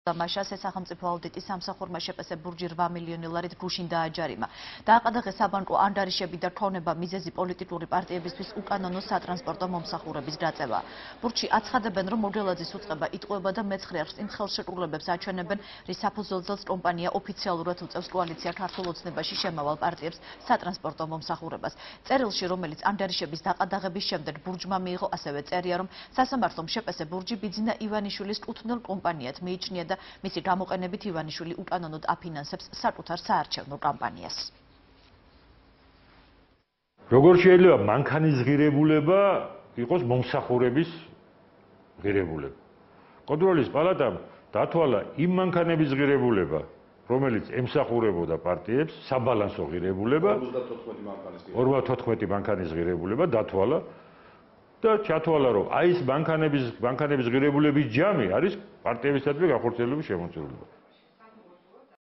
მაშას სახელმწიფო აუდიტის სამსახურმა შეპესე ბურჯი 8 მილიონი ლარით გუშინ დააჯარიმა. დააყადაღეს საბანკო ანგარიშები და ქონება მიზეზი პოლიტიკური პარტიებისათვის უკანონო სატრანსპორტო მომსახურების გაწევაა. ბურჯში აცხადებენ, რომ მოგელაძის უწყება იტყუება და მეცხრე არხს იმ ხელშეკრულებებს აჩვენებენ, რის საფუძველზეც კომპანია ოფიციალურად უწევს კოალიცია ქართულ ოცნებაში შემავალ პარტიებს სატრანსპორტო მომსახურებას. წერილში, რომელიც ანგარიშების დაყადაღების შემდეგ ბურჯმა მიიღო, ასევე წერია, რომ სასამართლომ შეპესე ბურჯი ბიძინა ივანიშვილის კუთვნილ კომპანიად მიიჩნია და მისი გამოყენებით ივანიშვილი უკანონოდ აფინანსებს საკუთარ საარჩევნო კამპანიას. როგორ შეიძლება მანქანის ღირებულება იყოს მომსახურების ღირებულება? კონტროლის პალატამ დათვალა იმ მანქანების ღირებულება, რომელიც ემსახურებოდა პარტიებს, საბალანსო ღირებულება, 54 მანქანის ღირებულება დათვალა და ჩათვალა, რომ აი ეს მანქანების ღირებულების ჯამი არის პარტიებისათვის განხორციელების შემოწირულობა.